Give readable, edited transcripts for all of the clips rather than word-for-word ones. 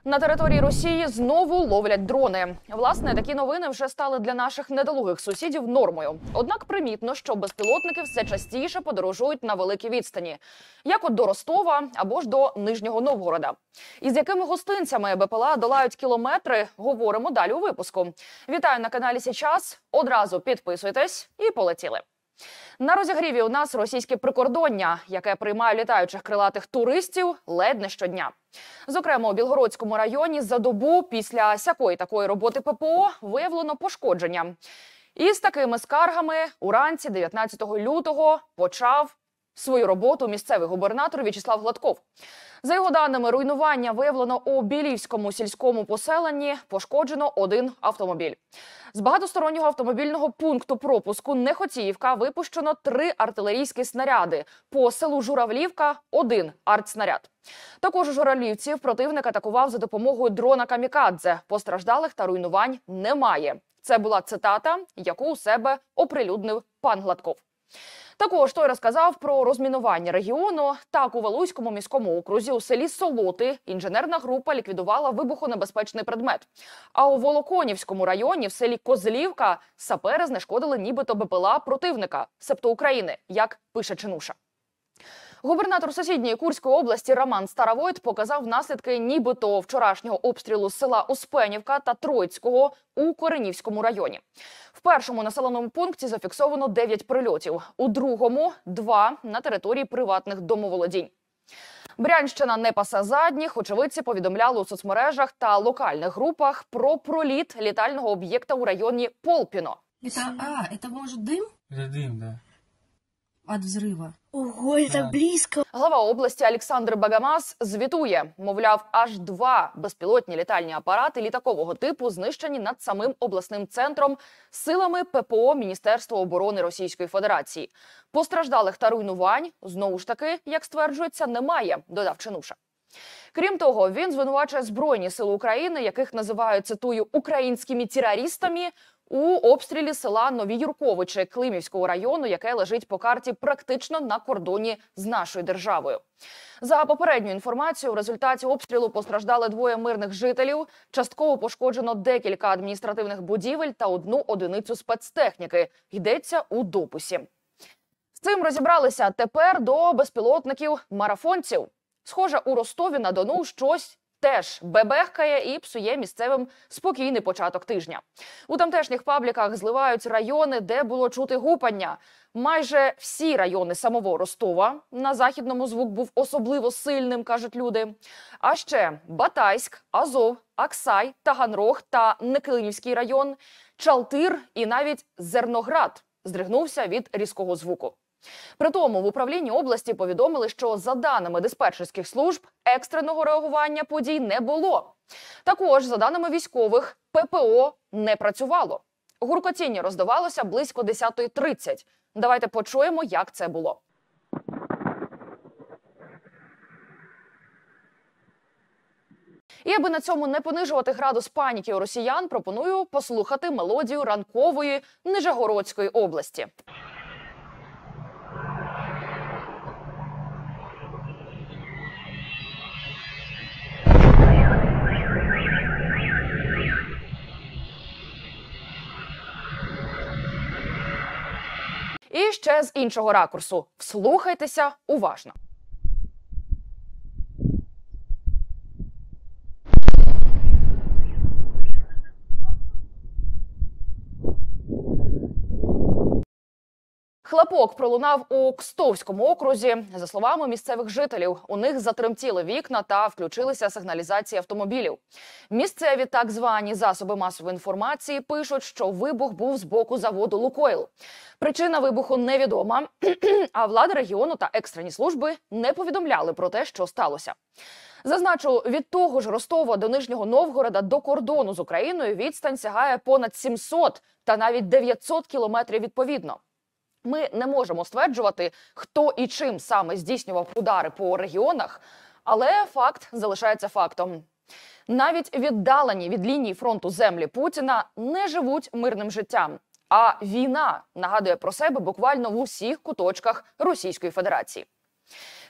На території Росії знову ловлять дрони. Власне, такі новини вже стали для наших недолугих сусідів нормою. Однак примітно, що безпілотники все частіше подорожують на великій відстані. Як от до Ростова або ж до Нижнього Новгорода. І з якими гостинцями БПЛА долають кілометри, говоримо далі у випуску. Вітаю на каналі «Сейчас». Одразу підписуйтесь і полетіли. На розігріві у нас російське прикордоння, яке приймає літаючих крилатих туристів ледь не щодня. Зокрема, у Білгородському районі за добу після сякої такої роботи ППО виявлено пошкодження. І з такими скаргами уранці 19 лютого почав свою роботу місцевий губернатор В'ячеслав Гладков. За його даними, руйнування виявлено у Білівському сільському поселенні, пошкоджено один автомобіль. З багатостороннього автомобільного пункту пропуску Нехотіївка випущено 3 артилерійські снаряди. По селу Журавлівка – 1 артснаряд. Також у Журавлівці противник атакував за допомогою дрона «Камікадзе». Постраждалих та руйнувань немає. Це була цитата, яку у себе оприлюднив пан Гладков. Також той розказав про розмінування регіону. Так, у Валуйському міському окрузі у селі Солоти інженерна група ліквідувала вибухонебезпечний предмет. А у Волоконівському районі в селі Козлівка сапери знешкодили нібито БПЛА противника, себто України, як пише Чинуша. Губернатор сусідньої Курської області Роман Старовойт показав наслідки нібито вчорашнього обстрілу села Успенівка та Троїцького у Коренівському районі. В першому населеному пункті зафіксовано 9 прильотів, у другому – 2 на території приватних домоволодінь. Брянщина не пасе задніх. Очевидці повідомляли у соцмережах та локальних групах про проліт літального об'єкта у районі Полпіно. Это может дым? Это дым, да. От взрыва. Ого, это близко. Глава області Олександр Багамас звітує, мовляв, аж 2 безпілотні літальні апарати літакового типу знищені над самим обласним центром силами ППО Міністерства оборони Російської Федерації. Постраждалих та руйнувань, знову ж таки, як стверджується, немає, додав Чинуша. Крім того, він звинувачує Збройні сили України, яких називають, цитую, «українськими терористами», у обстрілі села Нові Юрковичі Климівського району, яке лежить по карті практично на кордоні з нашою державою. За попередньою інформацією, в результаті обстрілу постраждали 2 мирних жителів, частково пошкоджено декілька адміністративних будівель та 1 одиницю спецтехніки, йдеться у дописі. З цим розібралися, тепер до безпілотників-марафонців. Схоже, у Ростові-на-Дону щось теж бебехкає і псує місцевим спокійний початок тижня. У тамтешніх пабліках зливають райони, де було чути гупання. Майже всі райони самого Ростова. На Західному звук був особливо сильним, кажуть люди. А ще Батайськ, Азов, Аксай, Таганрог та Неклинівський район, Чалтир і навіть Зерноград здригнувся від різкого звуку. Притому в управлінні області повідомили, що за даними диспетчерських служб екстреного реагування подій не було. Також, за даними військових, ППО не працювало. Гуркотіння роздавалося близько 10:30. Давайте почуємо, як це було. І аби на цьому не понижувати градус паніки у росіян, пропоную послухати мелодію ранкової Нижегородської області. І ще з іншого ракурсу. Вслухайтеся уважно. Хлопок пролунав у Кстовському окрузі. За словами місцевих жителів, у них затремтіли вікна та включилися сигналізації автомобілів. Місцеві так звані засоби масової інформації пишуть, що вибух був з боку заводу «Лукойл». Причина вибуху невідома, а влада регіону та екстрені служби не повідомляли про те, що сталося. Зазначу, від того ж Ростова до Нижнього Новгорода до кордону з Україною відстань сягає понад 700 та навіть 900 кілометрів відповідно. Ми не можемо стверджувати, хто і чим саме здійснював удари по регіонах, але факт залишається фактом. Навіть віддалені від лінії фронту землі Путіна не живуть мирним життям, а війна нагадує про себе буквально в усіх куточках Російської Федерації.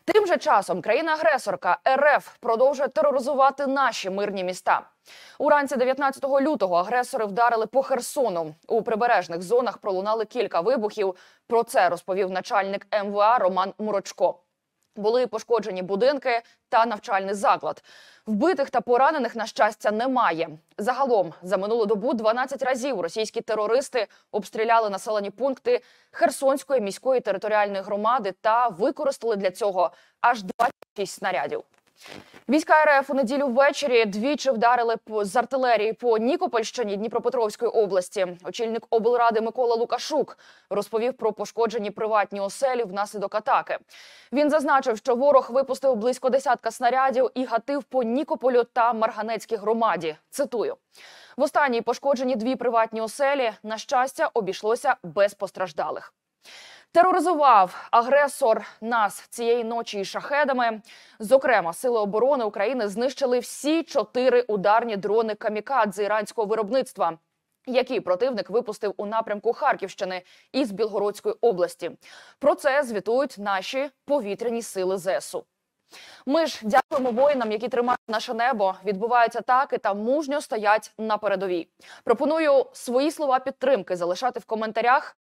Тим же часом країна-агресорка РФ продовжує тероризувати наші мирні міста. Уранці 19 лютого агресори вдарили по Херсону. У прибережних зонах пролунали кілька вибухів. Про це розповів начальник МВА Роман Мурочко. Були пошкоджені будинки та навчальний заклад. Вбитих та поранених, на щастя, немає. Загалом, за минулу добу 12 разів російські терористи обстріляли населені пункти Херсонської міської територіальної громади та використали для цього аж 26 снарядів. Війська РФ у неділю ввечері двічі вдарили з артилерії по Нікопольщині Дніпропетровської області. Очільник облради Микола Лукашук розповів про пошкоджені приватні оселі внаслідок атаки. Він зазначив, що ворог випустив близько десятка снарядів і гатив по Нікополю та Марганецькій громаді. Цитую. В останній пошкоджені 2 приватні оселі. На щастя, обійшлося без постраждалих. Тероризував агресор нас цієї ночі із шахедами. Зокрема, Сили оборони України знищили всі 4 ударні дрони камікадзе іранського виробництва, які противник випустив у напрямку Харківщини із Білгородської області. Про це звітують наші повітряні сили ЗСУ. Ми ж дякуємо воїнам, які тримають наше небо, відбивають атаки та мужньо стоять на передовій. Пропоную свої слова підтримки залишати в коментарях.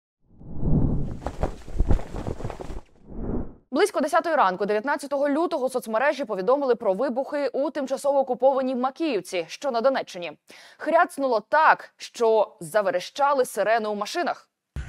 Близько 10 ранку 19 лютого соцмережі повідомили про вибухи у тимчасово окупованій Макіївці, що на Донеччині. Хряцнуло так, що заверещали сирени у машинах.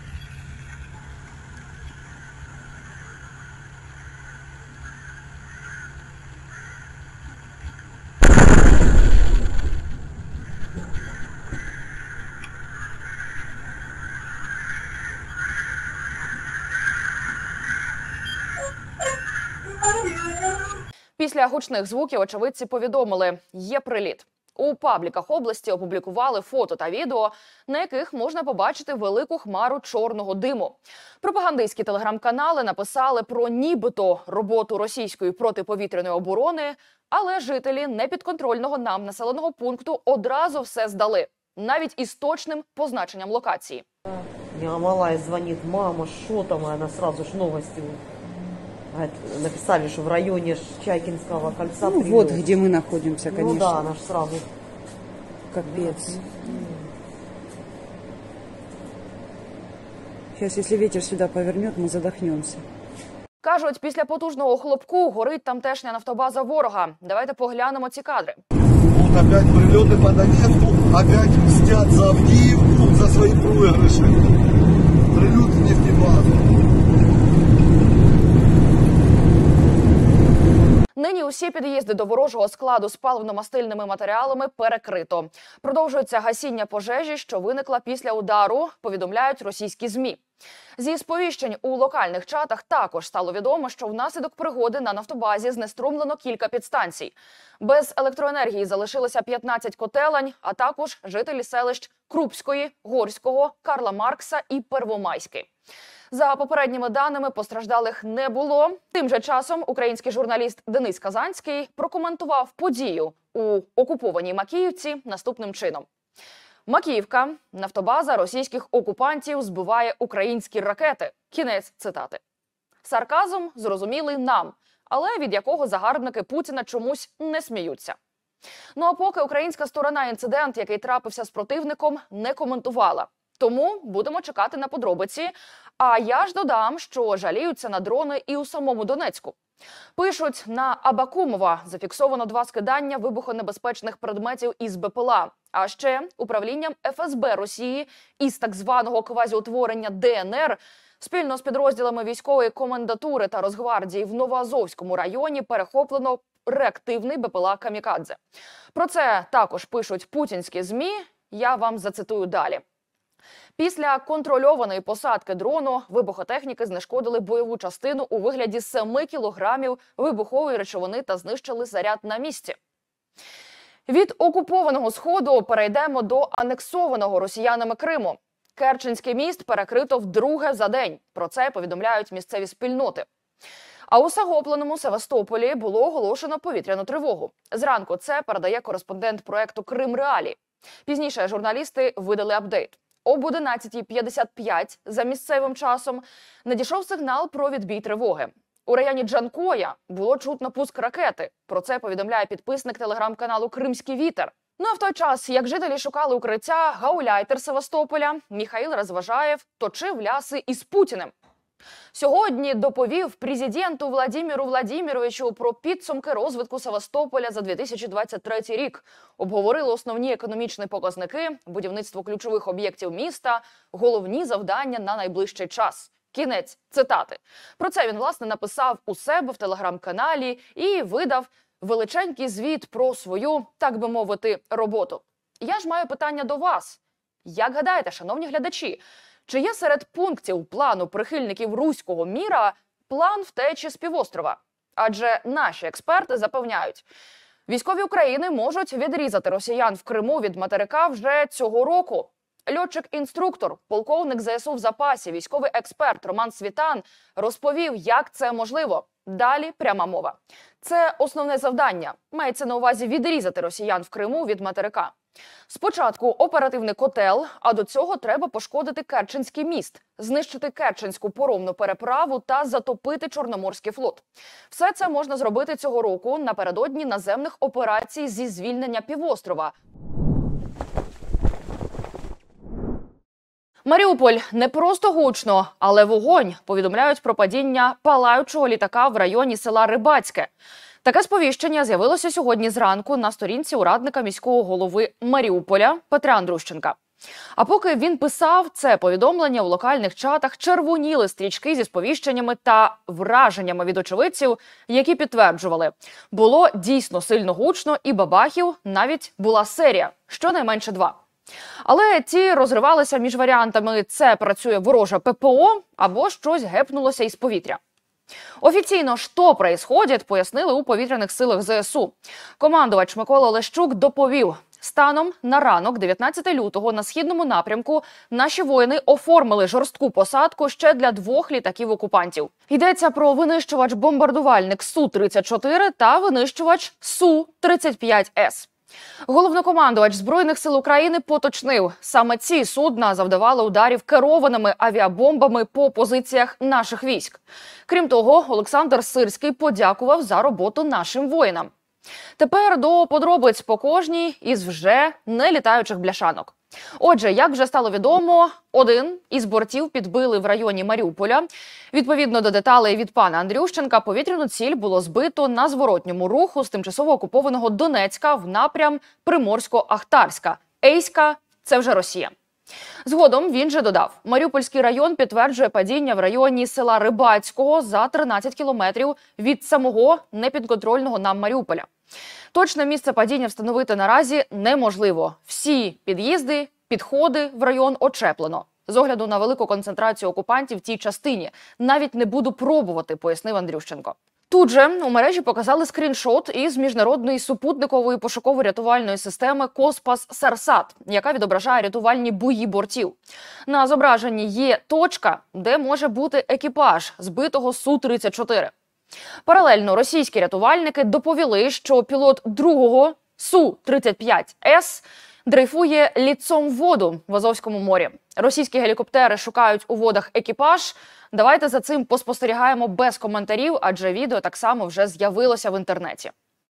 Після гучних звуків очевидці повідомили – є приліт. У пабліках області опублікували фото та відео, на яких можна побачити велику хмару чорного диму. Пропагандистські телеграм-канали написали про нібито роботу російської протиповітряної оборони, але жителі непідконтрольного нам населеного пункту одразу все здали, навіть із точним позначенням локації. Мне малая звонит: мама, что там? И она сразу ж новости написали, что в районе Чайкинского кольца. Ну, вот где мы находимся, конечно. Ну да, она ж сразу. Капец. Сейчас, если ветер сюда повернет, мы задохнемся. Кажуть, після потужного хлопку горить тамтешня нафтобаза ворога. Давайте поглянемо ці кадри. Вот опять прилеты по Донецку, опять мстят за Авдіївку, за свої проигрыши. Прилет в нефтебазу. Нині усі під'їзди до ворожого складу з паливно-мастильними матеріалами перекрито. Продовжується гасіння пожежі, що виникла після удару, повідомляють російські ЗМІ. Зі сповіщень у локальних чатах також стало відомо, що внаслідок пригоди на нафтобазі знеструмлено кілька підстанцій. Без електроенергії залишилося 15 котелень, а також жителі селищ Крупської, Горського, Карла Маркса і Первомайськи. За попередніми даними, постраждалих не було. Тим же часом український журналіст Денис Казанський прокоментував подію у окупованій Макіївці наступним чином. Макіївка – нафтобаза російських окупантів збиває українські ракети. Кінець цитати. Сарказм зрозумілий нам, але від якого загарбники Путіна чомусь не сміються. Ну а поки українська сторона інцидент, який трапився з противником, не коментувала. Тому будемо чекати на подробиці. А я ж додам, що жаліються на дрони і у самому Донецьку. Пишуть, на Абакумова зафіксовано 2 скидання вибухонебезпечних предметів із БПЛА. А ще управлінням ФСБ Росії із так званого квазіутворення ДНР спільно з підрозділами військової комендатури та Росгвардії в Новоазовському районі перехоплено реактивний БПЛА «Камікадзе». Про це також пишуть путінські ЗМІ. Я вам зацитую далі. Після контрольованої посадки дрону вибухотехніки знешкодили бойову частину у вигляді 7 кілограмів вибухової речовини та знищили заряд на місці. Від окупованого Сходу перейдемо до анексованого росіянами Криму. Керченський міст перекрито вдруге за день. Про це повідомляють місцеві спільноти. А у захопленому Севастополі було оголошено повітряну тривогу. Зранку це передає кореспондент проекту «Крим Реалі». Пізніше журналісти видали апдейт. Об 11:55 за місцевим часом надійшов сигнал про відбій тривоги. У районі Джанкоя було чутно пуск ракети. Про це повідомляє підписник телеграм-каналу «Кримський вітер». Ну а в той час, як жителі шукали укриття, гауляйтер Севастополя Міхаїл Розважаєв точив ляси із Путіним. Сьогодні доповів президенту Владимиру Владимировичу про підсумки розвитку Севастополя за 2023 рік. Обговорили основні економічні показники, будівництво ключових об'єктів міста, головні завдання на найближчий час. Кінець цитати. Про це він, власне, написав у себе в телеграм-каналі і видав величенький звіт про свою, так би мовити, роботу. Я ж маю питання до вас. Як гадаєте, шановні глядачі, чи є серед пунктів плану прихильників руського міра план втечі з півострова? Адже наші експерти запевняють, військові України можуть відрізати росіян в Криму від материка вже цього року. Льотчик-інструктор, полковник ЗСУ в запасі, військовий експерт Роман Світан розповів, як це можливо. Далі пряма мова. Це основне завдання. Мається на увазі відрізати росіян в Криму від материка. Спочатку оперативний котел, а до цього треба пошкодити Керченський міст, знищити Керченську поромну переправу та затопити Чорноморський флот. Все це можна зробити цього року напередодні наземних операцій зі звільнення півострова. Маріуполь не просто гучно, але вогонь. Повідомляють про падіння палаючого літака в районі села Рибацьке. Таке сповіщення з'явилося сьогодні зранку на сторінці урадника міського голови Маріуполя Петра Андрущенка. А поки він писав це повідомлення, у локальних чатах червоніли стрічки зі сповіщеннями та враженнями від очевидців, які підтверджували, було дійсно сильно гучно і бабахів навіть була серія, щонайменше 2. Але ті розривалися між варіантами «це працює ворожа ППО» або «щось гепнулося із повітря». Офіційно, що происходит, пояснили у повітряних силах ЗСУ. Командувач Микола Лещук доповів, станом на ранок 19 лютого на східному напрямку наші воїни оформили жорстку посадку ще для 2 літаків окупантів. Йдеться про винищувач-бомбардувальник Су-34 та винищувач Су-35С. Головнокомандувач Збройних сил України поточнив, саме ці судна завдавали ударів керованими авіабомбами по позиціях наших військ. Крім того, Олександр Сирський подякував за роботу нашим воїнам. Тепер до подробиць по кожній із вже нелітаючих бляшанок. Отже, як вже стало відомо, один із бортів підбили в районі Маріуполя. Відповідно до деталей від пана Андрющенка, повітряну ціль було збито на зворотньому руху з тимчасово окупованого Донецька в напрям Приморсько-Ахтарська. Ейська – це вже Росія. Згодом він же додав, Маріупольський район підтверджує падіння в районі села Рибацького за 13 кілометрів від самого непідконтрольного нам Маріуполя. Точне місце падіння встановити наразі неможливо. Всі під'їзди, підходи в район очеплено. З огляду на велику концентрацію окупантів в тій частині. Навіть не буду пробувати, пояснив Андрющенко. Тут же у мережі показали скріншот із міжнародної супутникової пошуково-рятувальної системи «Коспас-Сарсат», яка відображає рятувальні бої бортів. На зображенні є точка, де може бути екіпаж збитого Су-34. Паралельно російські рятувальники доповіли, що пілот другого Су-35С дрейфує ліцом в воду в Азовському морі. Російські гелікоптери шукають у водах екіпаж. Давайте за цим поспостерігаємо без коментарів, адже відео так само вже з'явилося в інтернеті.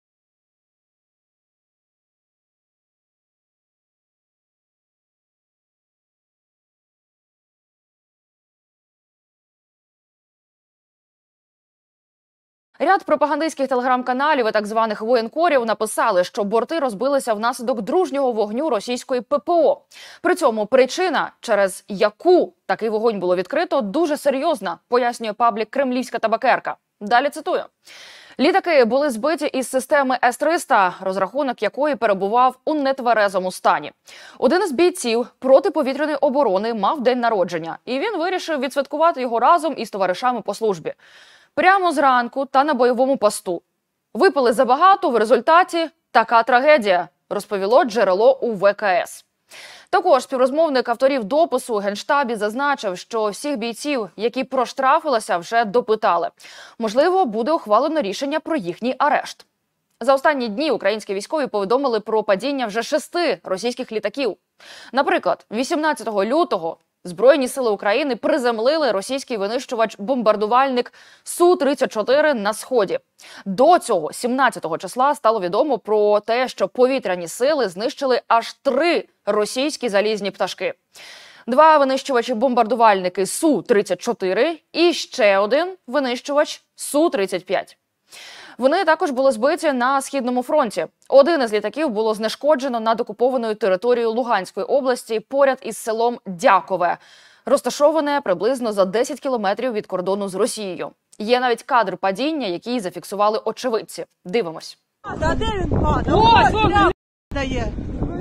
Ряд пропагандистських телеграм-каналів і так званих воєнкорів написали, що борти розбилися внаслідок дружнього вогню російської ППО. При цьому причина, через яку такий вогонь було відкрито, дуже серйозна, пояснює паблік «Кремлівська табакерка». Далі цитую. Літаки були збиті із системи С-300, розрахунок якої перебував у нетверезому стані. Один із бійців протиповітряної оборони мав день народження, і він вирішив відсвяткувати його разом із товаришами по службі. Прямо зранку та на бойовому посту. Випили забагато, в результаті така трагедія, розповіло джерело у ВКС. Також співрозмовник авторів допису у Генштабі зазначив, що всіх бійців, які проштрафилися, вже допитали. Можливо, буде ухвалено рішення про їхній арешт. За останні дні українські військові повідомили про падіння вже 6 російських літаків. Наприклад, 18 лютого Збройні сили України приземлили російський винищувач-бомбардувальник Су-34 на Сході. До цього, 17 числа, стало відомо про те, що повітряні сили знищили аж 3 російські залізні пташки. 2 винищувачі-бомбардувальники Су-34 і ще 1 винищувач Су-35. Вони також були збиті на Східному фронті. Один із літаків було знешкоджено над окупованою територією Луганської області поряд із селом Дякове, розташоване приблизно за 10 кілометрів від кордону з Росією. Є навіть кадр падіння, який зафіксували очевидці. Дивимось. Та де він падає? Ось, гля, дає.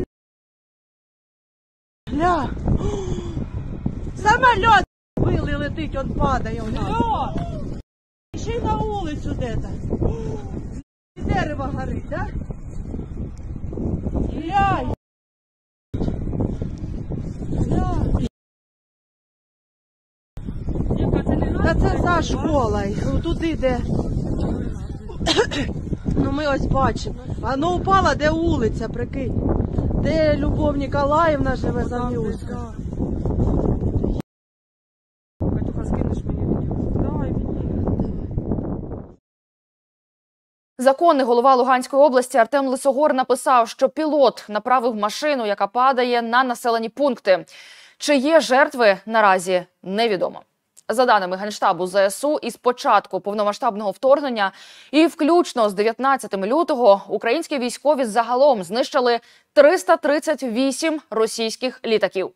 Гля. Самоліт били, летить, он падає у нас. Ще й на вулицю де-то. Дерево горить, да? Глянь. Глянь. Та це вся школа. Туди де. Ну ми ось бачимо. А ну упала, де вулиця, прикинь. Де Любов Ніколаївна живе, Зам'юська. Законний голова Луганської області Артем Лисогор написав, що пілот направив машину, яка падає на населені пункти. Чи є жертви, наразі невідомо. За даними Генштабу ЗСУ, із початку повномасштабного вторгнення і включно з 19 лютого українські військові загалом знищили 338 російських літаків.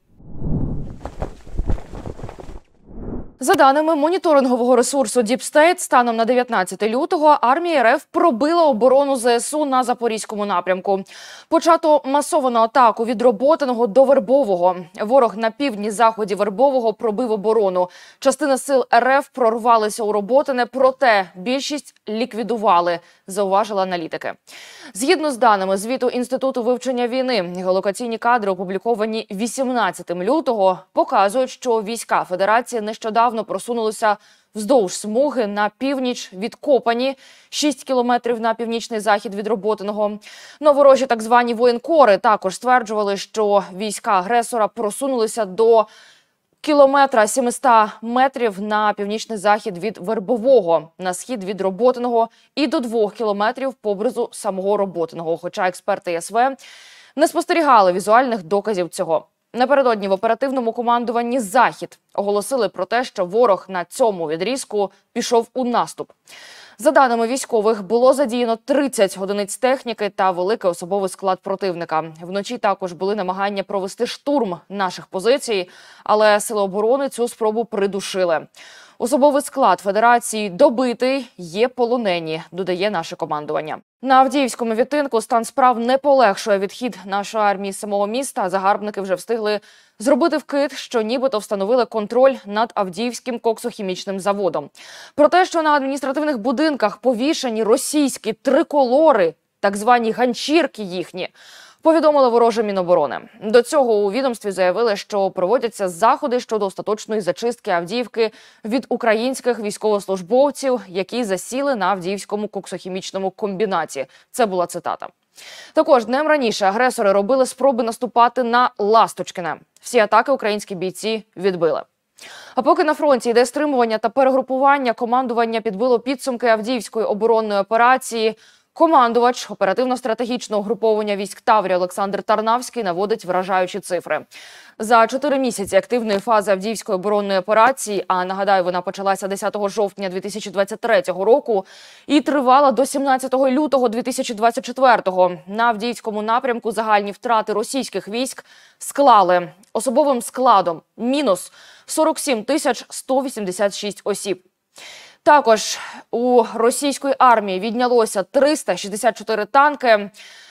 За даними моніторингового ресурсу Deep State, станом на 19 лютого армія РФ пробила оборону ЗСУ на Запорізькому напрямку. Почато масовану атаку від Роботиного до Вербового. Ворог на півдні-заході Вербового пробив оборону. Частина сил РФ прорвалися у Роботине, проте більшість ліквідували, зауважили аналітики. Згідно з даними звіту Інституту вивчення війни, геолокаційні кадри, опубліковані 18 лютого, показують, що війська Федерації нещодавно просунулися вздовж смуги на північ від Копані, 6 кілометрів на північний захід від Роботиного. Ворожі так звані воєнкори також стверджували, що війська агресора просунулися до кілометра 700 метрів на північний захід від Вербового, на схід від Роботиного і до 2 кілометрів поблизу самого Роботиного, хоча експерти СВ не спостерігали візуальних доказів цього. Напередодні в оперативному командуванні «Захід» оголосили про те, що ворог на цьому відрізку пішов у наступ. За даними військових, було задіяно 30 одиниць техніки та великий особовий склад противника. Вночі також були намагання провести штурм наших позицій, але сили оборони цю спробу придушили. Особовий склад Федерації добитий, є полонені, додає наше командування. На Авдіївському відтинку стан справ не полегшує відхід нашої армії з самого міста. Загарбники вже встигли зробити вкид, що нібито встановили контроль над Авдіївським коксохімічним заводом. Про те, що на адміністративних будинках повішені російські триколори, так звані ганчірки їхні, повідомили вороже Міноборони. До цього у відомстві заявили, що проводяться заходи щодо остаточної зачистки Авдіївки від українських військовослужбовців, які засіли на Авдіївському коксохімічному комбінаті. Це була цитата. Також днем раніше агресори робили спроби наступати на Ласточкине. Всі атаки українські бійці відбили. А поки на фронті йде стримування та перегрупування, командування підбило підсумки Авдіївської оборонної операції. Командувач оперативно-стратегічного угруповання військ Таврія Олександр Тарнавський наводить вражаючі цифри. За 4 місяці активної фази Авдіївської оборонної операції, а нагадаю, вона почалася 10 жовтня 2023 року і тривала до 17 лютого 2024, на Авдіївському напрямку загальні втрати російських військ склали особовим складом мінус 47 186 осіб. Також у російської армії віднялося 364 танки,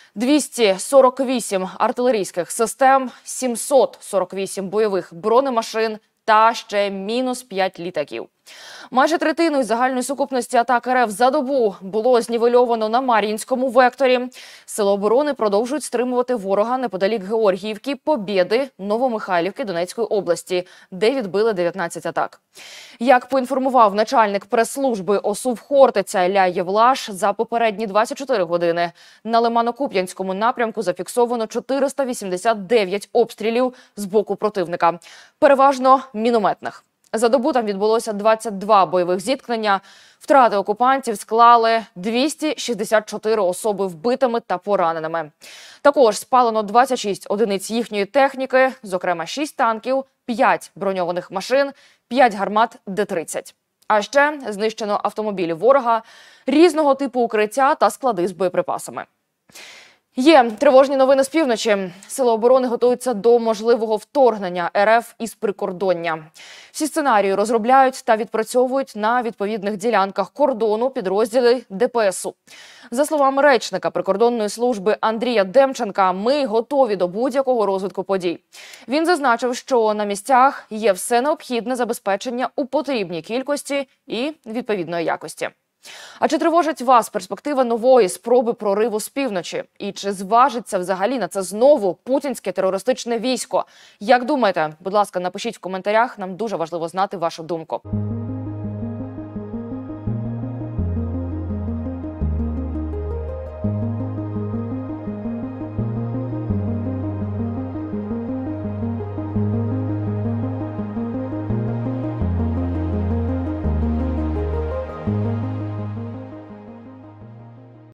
248 артилерійських систем, 748 бойових бронемашин та ще мінус 5 літаків. Майже третину із загальної сукупності атак РФ за добу було знівельовано на Мар'їнському векторі. Сили оборони продовжують стримувати ворога неподалік Георгіївки, Побєди, Новомихайлівки Донецької області, де відбили 19 атак. Як поінформував начальник прес-служби ОСУ в Хортиця Ілля Євлаш, за попередні 24 години на Лимано-Куп'янському напрямку зафіксовано 489 обстрілів з боку противника, переважно мінометних. За добу там відбулося 22 бойових зіткнення. Втрати окупантів склали 264 особи вбитими та пораненими. Також спалено 26 одиниць їхньої техніки, зокрема 6 танків, 5 броньованих машин, 5 гармат Д-30. А ще знищено автомобілі ворога, різного типу укриття та склади з боєприпасами. Є тривожні новини з півночі. Сили оборони готуються до можливого вторгнення РФ із прикордоння. Всі сценарії розробляють та відпрацьовують на відповідних ділянках кордону підрозділи ДПСУ. За словами речника прикордонної служби Андрія Демченка, ми готові до будь-якого розвитку подій. Він зазначив, що на місцях є все необхідне забезпечення у потрібній кількості і відповідної якості. А чи тривожить вас перспектива нової спроби прориву з півночі? І чи зважиться взагалі на це знову путінське терористичне військо? Як думаєте? Будь ласка, напишіть в коментарях, нам дуже важливо знати вашу думку.